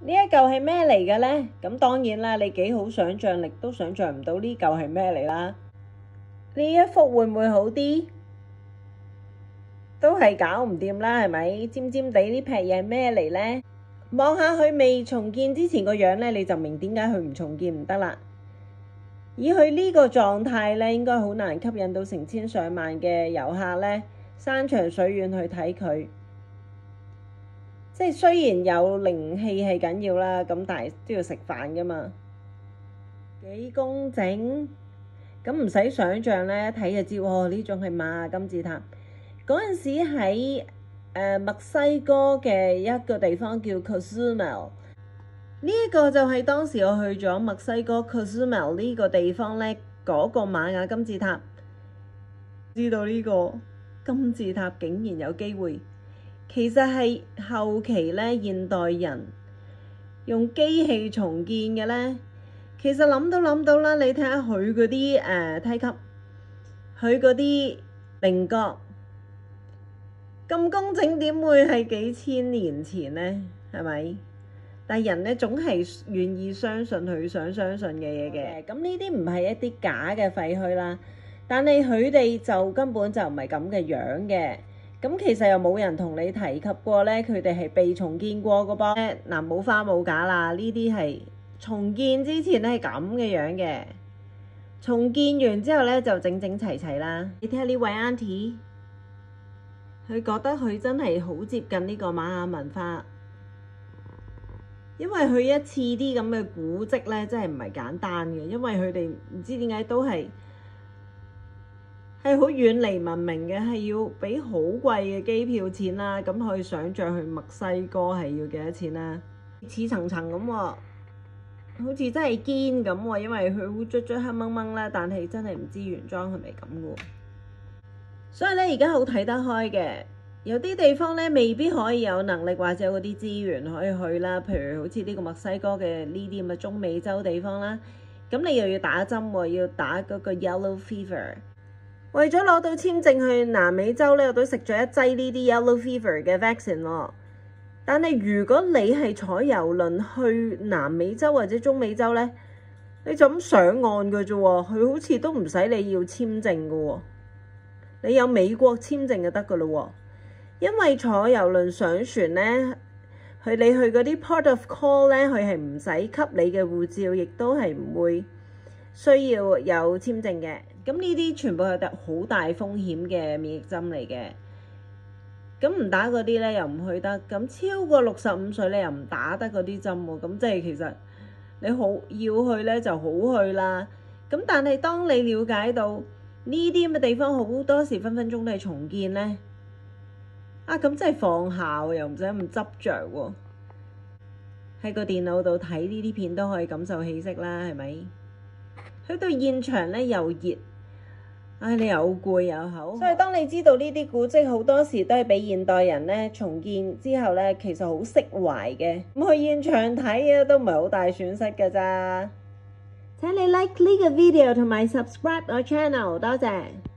呢一嚿係咩嚟嘅呢？咁當然啦，你幾好想像力都想像唔到呢嚿係咩嚟啦。呢一幅會唔會好啲？都係搞唔掂啦，係咪？尖尖地呢劈嘢係咩嚟呢？望下佢未重建之前個樣呢，你就明點解佢唔重建唔得啦。以佢呢個狀態呢，應該好難吸引到成千上萬嘅遊客呢，山長水遠去睇佢。即係雖然有靈氣係緊要啦，咁但係都要食飯㗎嘛。幾工整，咁唔使想像呢，睇就知喎，呢種係瑪雅金字塔。嗰陣時喺墨西哥嘅一個地方叫 Cozumel， 呢一個就係當時我去咗墨西哥 Cozumel 呢個地方呢，嗰個瑪雅金字塔。知道呢個金字塔竟然有機會，其實係後期呢現代人用機器重建嘅呢。其實諗都諗到啦，你睇下佢嗰啲梯級，佢嗰啲稜角咁工整，點會係幾千年前呢？係咪？但係人呢總係願意相信佢想相信嘅嘢嘅。咁呢啲唔係一啲假嘅廢墟啦，但係佢哋就根本就唔係咁嘅樣嘅。咁其實又冇人同你提及過呢，佢哋係被重建過嘅噃。嗱，冇花冇假啦，呢啲係重建之前咧係咁嘅樣嘅，重建完之後咧就整整齊齊啦。你睇下呢位 Auntie， 佢覺得佢真係好接近呢個瑪雅文化，因為佢一次啲咁嘅古蹟咧真係唔係簡單嘅，因為佢哋唔知點解都係好遠離文明嘅，係要俾好貴嘅機票錢啦。咁可以想像去墨西哥係要幾多錢啦？似層層咁喎，好似真係堅咁喎，因為佢好捽捽黑掹掹啦，但係真係唔知原裝係咪咁嘅喎。所以咧，而家好睇得開嘅，有啲地方咧未必可以有能力或者有嗰啲資源可以去啦。譬如好似呢個墨西哥嘅呢啲咁嘅中美洲地方啦，咁你又要打針喎，要打嗰個 Yellow Fever。為咗攞到簽證去南美洲咧，我都食咗一劑呢啲 Yellow Fever 嘅 vaccine 喎。但係如果你係坐郵輪去南美洲或者中美洲呢，你就咁上岸嘅啫喎，佢好似都唔使你要簽證嘅喎，你有美國簽證就得嘅咯喎。因為坐郵輪上船呢，你去嗰啲 port of call 呢，佢係唔使給你嘅護照，亦都係唔會需要有簽證嘅。咁呢啲全部係好大風險嘅免疫針嚟嘅。咁唔打嗰啲咧又唔去得，咁超過65歲咧又唔打得嗰啲針喎，咁即係其實你好要去咧就好去啦。咁但係當你了解到呢啲咁嘅地方好多時分分鐘都係重建咧，咁真係放下喎，又唔使咁執着喎。喺個電腦度睇呢啲片都可以感受氣息啦，係咪？去到現場咧又熱。你又攰又口，所以當你知道呢啲古蹟好多時都係俾現代人咧重建之後咧，其實好釋懷嘅。咁去現場睇都唔係好大損失㗎咋。請你 like 呢個 video 同埋 subscribe 我 channel，多謝。